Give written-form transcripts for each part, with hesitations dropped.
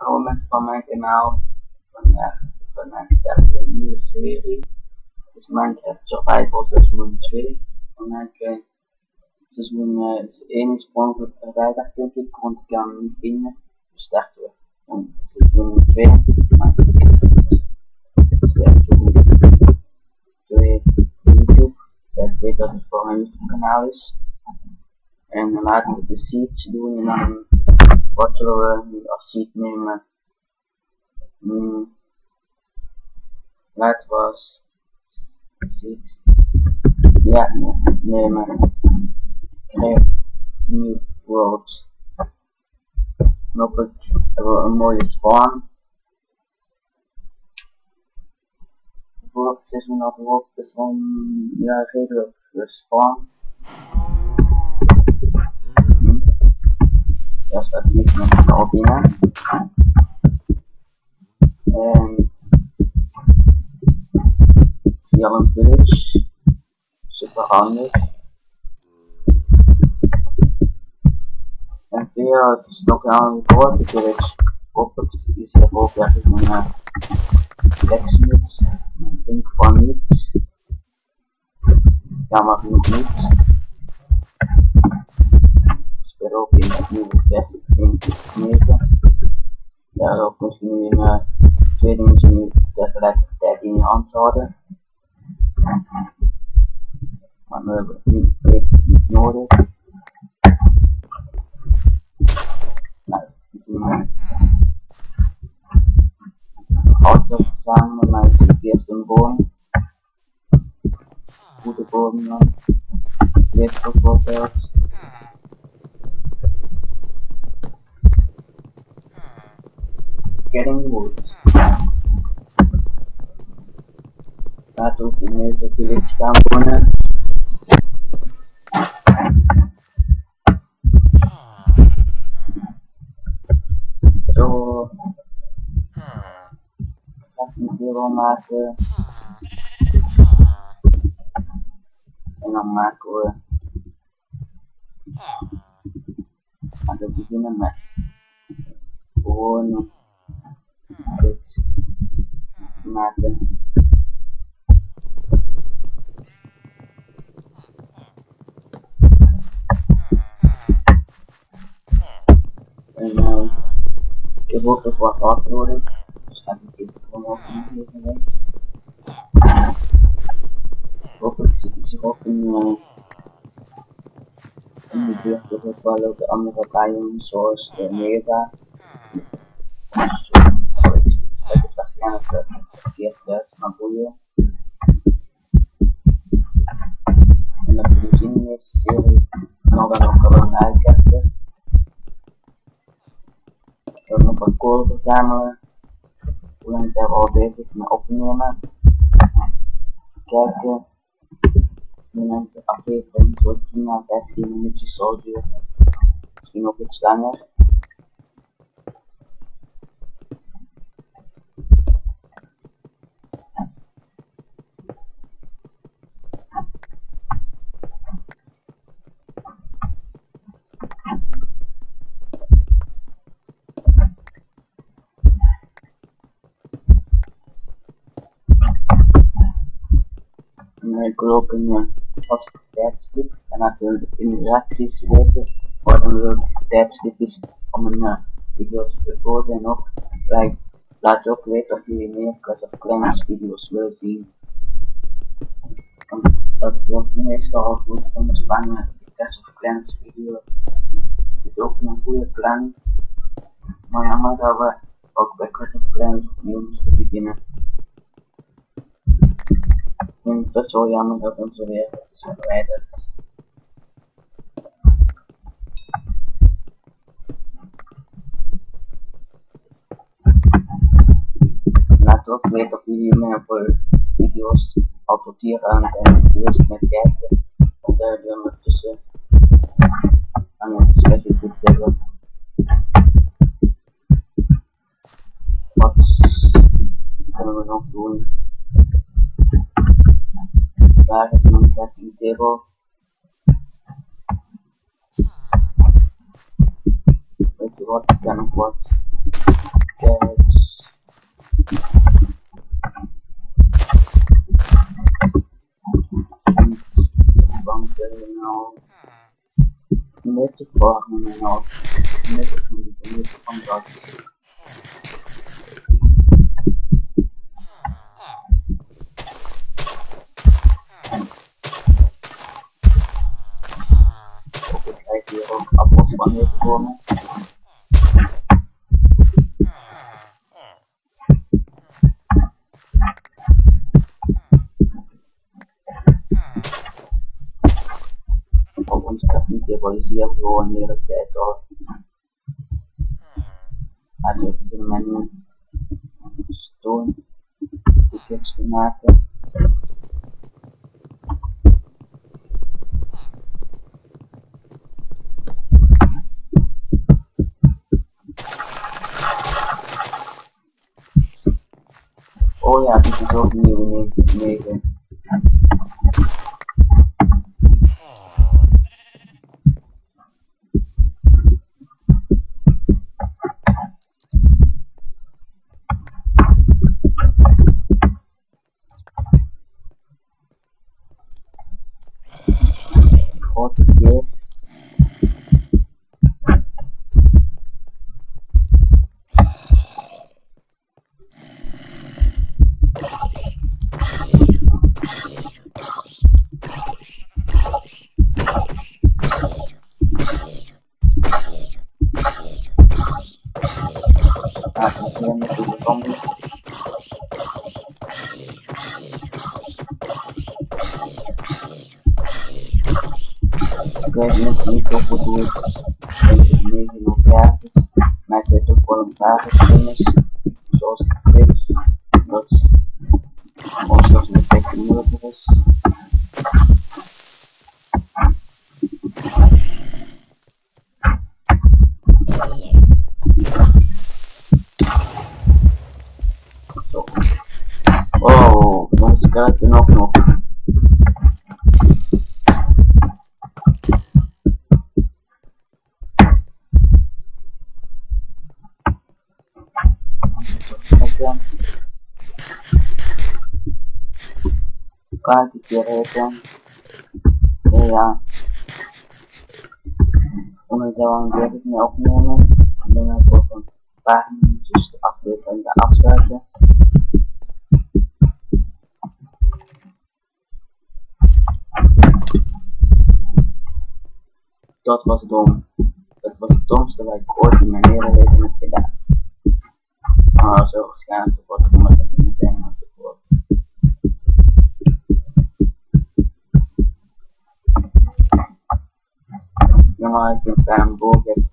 Hallo mensen van mijn kanaal. Vandaag starten we een nieuwe serie. Het is Minecraft Survival seizoen 2. Seizoen 1 is ongeveer voorbij, dacht ik, want ik kan hem niet vinden. Dus starten we van seizoen 2. YouTube. Ik weet dat het voor mijn YouTube kanaal is. En dan laten we de seeds doen en dan wat zullen we nu als seed nemen? Laten we als seed nemen Create New World. En hopelijk hebben we een mooie spawn. Vorig seizoen hadden we ook best wel redelijk spawn. Daar staat hier nog al binnen. En zie al een village. Super handig. En veel, het is nog wel een grote village. Hopelijk is er ook ergens een blacksmith. Ik denk van niet. Jammer genoeg niet. Er ook in het nieuwe versie 1.9. Daarop moet je nu twee dingen nu tegelijkertijd in je hand houden. Maar we hebben het nu even niet nodig. Nou, ik doe hout samen, maar ik doe eerst een boom. Goede boom dan. Dit bijvoorbeeld. Getting wood. Laten we ook in deze village gaan wonen. Zo. Ik ga een table maken. En dan maken we. Laten we beginnen met gewoon dit maken. En ik heb ook nog wat hard nodig, dus ga ik dit gewoon ook nog even weg. Hopelijk is er ook in de buurt toch ook wel ook de andere biomes zoals de Mesa. Ik het waarschijnlijk verkeerd uit, maar boeien. En dat we zien in deze serie, nou dan ook al een uitkaartje. We hebben nog wat kolen verzamelen. Hoe lang zijn we al bezig met opnemen? Kijken. Nu neemt de aflevering zo 10 à 15 minuutjes zal duren. Misschien ook iets langer. Ik wil ook een vast tijdstip en laat we in de reacties weten wat een leuk tijdstip is om een video te uploaden en ook laat ook weten of jullie meer Clash of Clans video's willen zien. Want dat wordt meestal goed ondervangen. De Clash of Clans video zit ook in een goede plan, maar jammer dat we ook bij Clash of Clans opnieuw moesten beginnen. Ik vind het best wel jammer dat onze wereld is verwijderd. Laat ook weten of jullie meer voor video's al tot hier aan zijn geweest met kijken. Want daar hebben we ondertussen aan het special goed hebben. Wat kunnen we nog doen? Daar is mijn crafting table. Weet je wat, ik kan nog wat nuttig vormen en ook nuttig van dat. Ik krijg hier ook appels van dit komen. Op ons gaat niet evolueren gewoon de hele tijd door. En nu heb ik in mijn stone tickets te maken. Oh ja, dit is ook nieuw in 9. Grote keer. Hier met de zombies. Ik weet niet of het goed is 9 locaties, maar ik weet ook wel een paar dingen, zoals clips, dat gewoon zoals een effect moeilijker is. Zo. Oh, dan skeleton ook nog. Kaartje eten. Ja. Dan zou ik dit niet opnemen. En dan heb ik over een paar minuutjes de aflevering afsluiten. Dat was dom. Dat was het domste wat ik ooit in mijn hele leven heb gedaan. Maar zo waarschijnlijk toch wat dommere dingen zijn dan tevoren. Normaal ik een klein boog heb.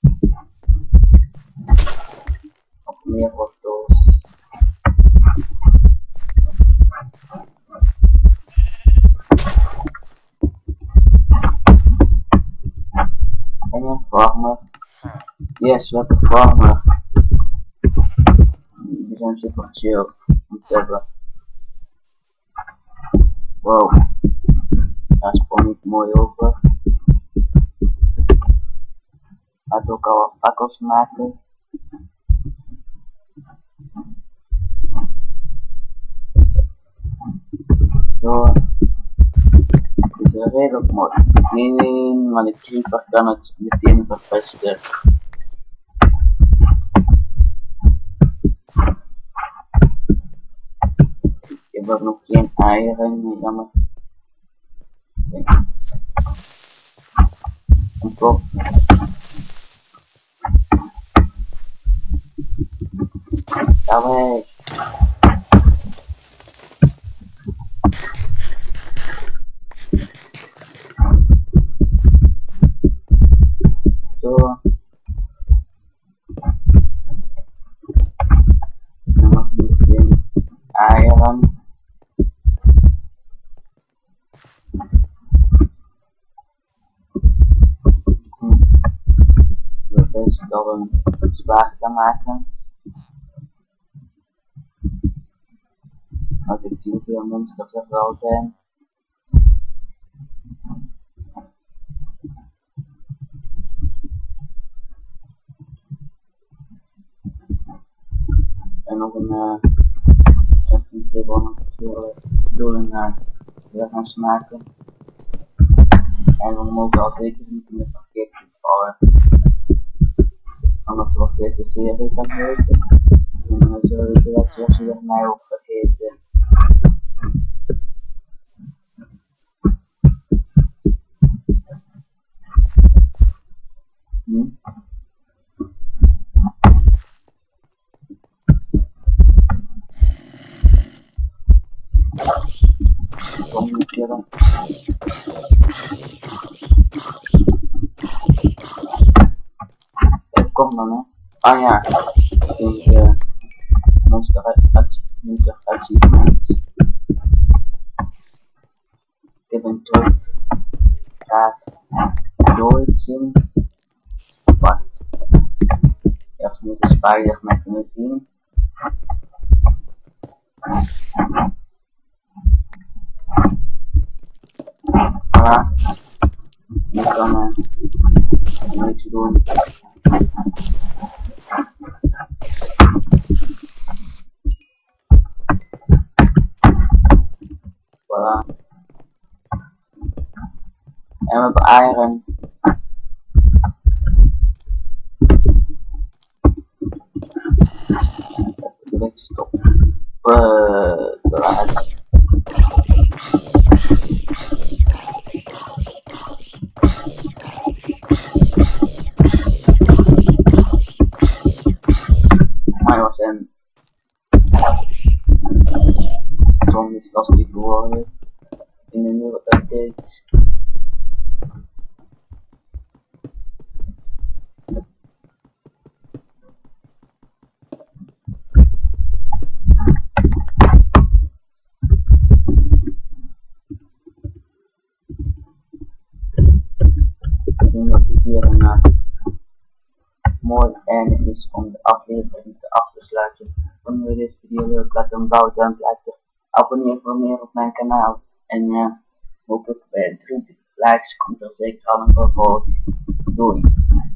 Of meer wortels. En een farmer. Yes, we hebben een farmer. Die zijn super chill om te hebben. Wow. Daar sprong ik mooi over. Laat ook al wat fakkels maken. Zo. Het is redelijk mooi. Nee, maar de creeper kan het meteen verpesten. Ik heb er nog geen eieren, jammer. Kom op. Ga weg. Zo. Dan nog geen eieren. We best dat we een zwaard gaan maken. Als ik zie hoeveel monsters er wel zijn. En nog een 16 table natuurlijk bedoeling weer gaan smaken. En we mogen al zeker niet in de verkeerd houden. Anders wordt deze serie dan weten. En dan zullen we dat Josje er mij ook vergeten. Communiceren. Kom dan, hè. Ah ja, deze monster achievement. Ik heb een truc graag doorzien. Wacht. Eerst moet de spider mij kunnen zien. Voilà. Ik kan niks doen. Voilà. En we hebben iron. Direct stop. Eruit. Maar was een Tom is lastig geworden in de nieuwe updates. Ik denk dat dit hier een mooi einde is om de aflevering te af te sluiten. Vond je deze video leuk? Laat een blauw duimpje achter. Abonneer voor meer op mijn kanaal. En hopelijk bij 3 likes komt er zeker al een vervolg. Doei.